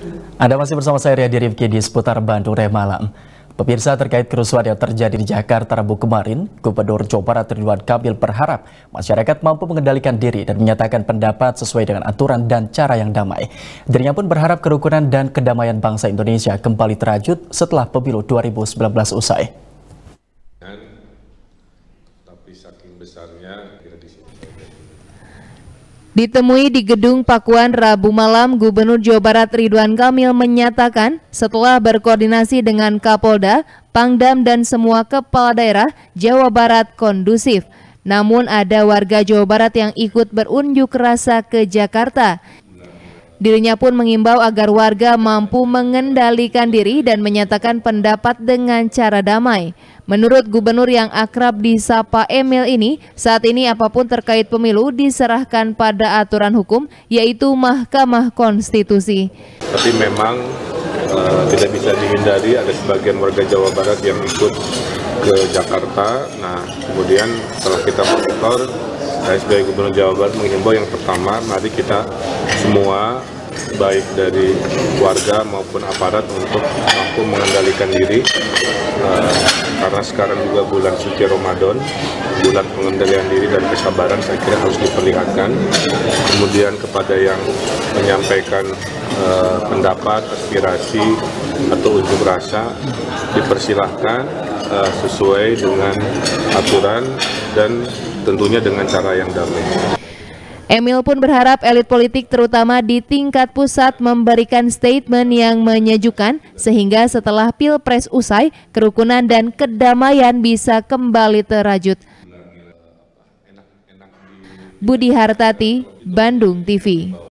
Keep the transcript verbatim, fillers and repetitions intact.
Anda masih bersama saya Riyadi Rifki di seputar Bandung Raya Malam. Pemirsa, terkait kerusuhan yang terjadi di Jakarta Rabu kemarin, Gubernur Jawa Barat Ridwan Kamil berharap masyarakat mampu mengendalikan diri dan menyatakan pendapat sesuai dengan aturan dan cara yang damai. Dirinya pun berharap kerukunan dan kedamaian bangsa Indonesia kembali terajut setelah pemilu dua ribu sembilan belas usai. Tapi saking besarnya kira di sini. Ditemui di Gedung Pakuan Rabu malam, Gubernur Jawa Barat Ridwan Kamil menyatakan setelah berkoordinasi dengan Kapolda, Pangdam dan semua kepala daerah, Jawa Barat kondusif. Namun ada warga Jawa Barat yang ikut berunjuk rasa ke Jakarta. Dirinya pun mengimbau agar warga mampu mengendalikan diri dan menyatakan pendapat dengan cara damai. Menurut gubernur yang akrab disapa Emil ini, saat ini apapun terkait pemilu diserahkan pada aturan hukum, yaitu Mahkamah Konstitusi. Tapi memang uh, tidak bisa dihindari ada sebagian warga Jawa Barat yang ikut ke Jakarta. Nah, kemudian setelah kita monitor, saya sebagai Gubernur Jawa Barat menghimbau yang pertama, mari kita semua baik dari warga maupun aparat untuk mampu mengendalikan diri, uh, karena sekarang juga bulan suci Ramadan, bulan pengendalian diri dan kesabaran saya kira harus diperlihatkan. Kemudian kepada yang menyampaikan uh, pendapat, aspirasi atau unjuk rasa dipersilahkan uh, sesuai dengan aturan dan tentunya dengan cara yang damai. Emil pun berharap elit politik terutama di tingkat pusat memberikan statement yang menyejukkan sehingga setelah Pilpres usai, kerukunan dan kedamaian bisa kembali terajut. Budi Hartati, Bandung T V.